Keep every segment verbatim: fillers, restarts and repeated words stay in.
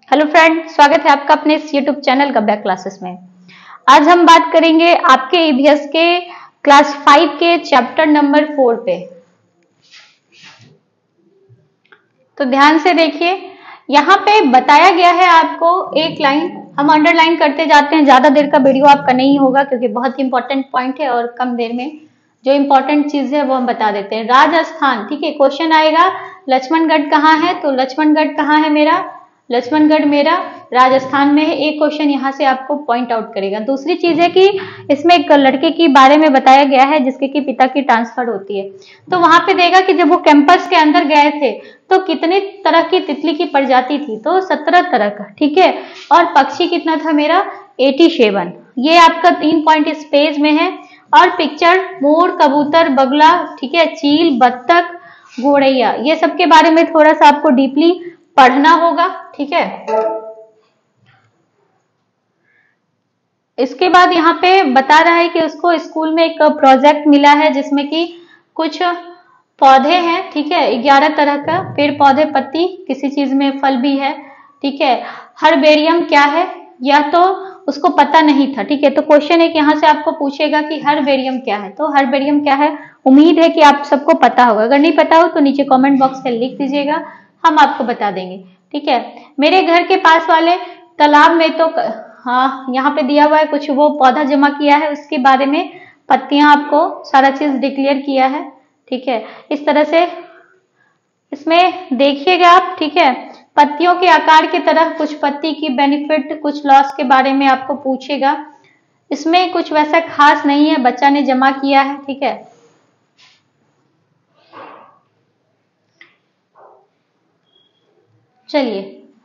Hello friend, स्वागत है आपका अपने इस यूट्यूब चैनल गब्या क्लासेस में। आज हम बात करेंगे आपके ईवीएस के क्लास फाइव के चैप्टर नंबर फोर पे। तो ध्यान से देखिए, यहाँ पे बताया गया है आपको एक लाइन, हम अंडरलाइन करते जाते हैं। ज्यादा देर का वीडियो आपका नहीं होगा क्योंकि बहुत इंपॉर्टेंट पॉइंट है और कम देर में जो इंपॉर्टेंट चीज है वो हम बता देते हैं। राजस्थान, ठीक है। क्वेश्चन आएगा लक्ष्मणगढ़ कहाँ है, तो लक्ष्मणगढ़ कहाँ है मेरा, लक्ष्मणगढ़ मेरा राजस्थान में है। एक क्वेश्चन यहाँ से आपको पॉइंट आउट करेगा। दूसरी चीज है कि इसमें एक लड़के के बारे में बताया गया है जिसके की पिता की ट्रांसफर होती है। तो वहां पे देगा कि जब वो कैंपस के अंदर गए थे तो कितने तरह की तितली की प्रजाति थी, तो सत्रह तरह का, ठीक है। और पक्षी कितना था मेरा, सत्तासी। ये आपका तीन पॉइंट इस पेज में है। और पिक्चर मोर, कबूतर, बगला, ठीक है, चील, बत्तख, घोड़ैया, ये सब के बारे में थोड़ा सा आपको डीपली पढ़ना होगा, ठीक है। इसके बाद यहाँ पे बता रहा है कि उसको स्कूल में एक प्रोजेक्ट मिला है जिसमें कि कुछ पौधे हैं, ठीक है, ग्यारह तरह का पेड़ पौधे, पत्ती, किसी चीज में फल भी है, ठीक है। हर्बेरियम क्या है, यह तो उसको पता नहीं था, ठीक है। तो क्वेश्चन एक यहाँ से आपको पूछेगा कि हर्बेरियम क्या है। तो हर्बेरियम क्या है, उम्मीद है कि आप सबको पता होगा। अगर नहीं पता हो तो नीचे कमेंट बॉक्स में लिख दीजिएगा, हम आपको बता देंगे, ठीक है। मेरे घर के पास वाले तालाब में तो हाँ, यहाँ पे दिया हुआ है कुछ वो पौधा जमा किया है, उसके बारे में पत्तियां आपको सारा चीज डिक्लेयर किया है, ठीक है। इस तरह से इसमें देखिएगा आप, ठीक है। पत्तियों के आकार की तरह कुछ पत्ती की बेनिफिट, कुछ लॉस के बारे में आपको पूछेगा। इसमें कुछ वैसा खास नहीं है, बच्चा ने जमा किया है, ठीक है। चलिए,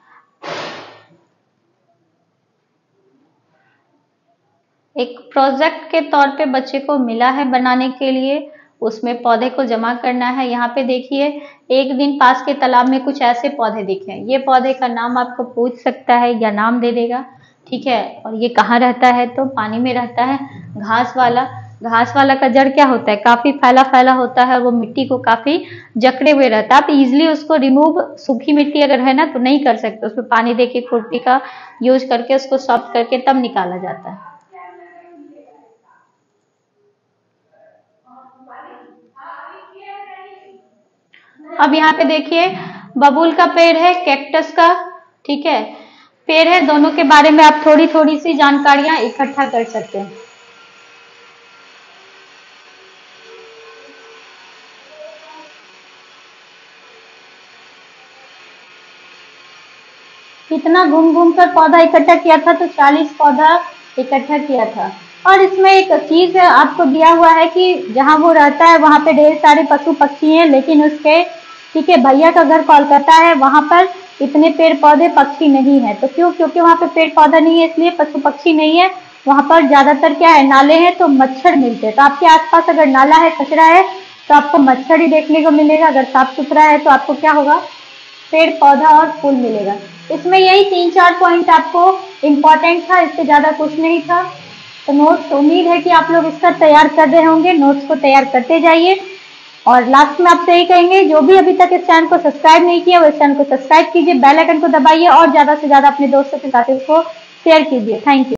एक प्रोजेक्ट के तौर पे बच्चे को मिला है बनाने के लिए, उसमें पौधे को जमा करना है। यहाँ पे देखिए, एक दिन पास के तालाब में कुछ ऐसे पौधे दिखे, ये पौधे का नाम आपको पूछ सकता है या नाम दे देगा, ठीक है। और ये कहाँ रहता है, तो पानी में रहता है। घास वाला, घास वाला का जड़ क्या होता है, काफी फैला फैला होता है, वो मिट्टी को काफी जकड़े हुए रहता है। आप इजिली उसको रिमूव, सूखी मिट्टी अगर है ना तो नहीं कर सकते, उसमें पानी देके खुरपी का यूज करके उसको सॉफ्ट करके तब निकाला जाता है। अब यहाँ पे देखिए, बबूल का पेड़ है, कैक्टस का, ठीक है, पेड़ है। दोनों के बारे में आप थोड़ी थोड़ी सी जानकारियां इकट्ठा कर सकते हैं। कितना घूम घूम कर पौधा इकट्ठा किया था, तो चालीस पौधा इकट्ठा किया था। और इसमें एक चीज आपको दिया हुआ है कि जहां वो रहता है वहां पे ढेर सारे पशु पक्षी हैं, लेकिन उसके, ठीक है, भैया का घर कोलकाता है, वहां पर इतने पेड़ पौधे पक्षी नहीं है। तो क्यों, क्योंकि वहां पे पेड़ पौधा नहीं है, इसलिए पशु पक्षी नहीं है। वहां पर ज्यादातर क्या है, नाले हैं, तो मच्छर मिलते हैं। तो आपके आसपास अगर नाला है, कचरा है, तो आपको मच्छर ही देखने को मिलेगा। अगर साफ सुथरा है तो आपको क्या होगा, पेड़ पौधा और फूल मिलेगा। इसमें यही तीन चार पॉइंट आपको इम्पोर्टेंट था, इससे ज्यादा कुछ नहीं था। तो नोट्स, उम्मीद है कि आप लोग इसका तैयार कर रहे होंगे, नोट्स को तैयार करते जाइए। और लास्ट में आपसे यही कहेंगे, जो भी अभी तक इस चैनल को सब्सक्राइब नहीं किया वो इस चैनल को सब्सक्राइब कीजिए, बेल आइकन को दबाइए और ज्यादा से ज्यादा अपने दोस्तों के साथ इसको शेयर कीजिए। Thank you.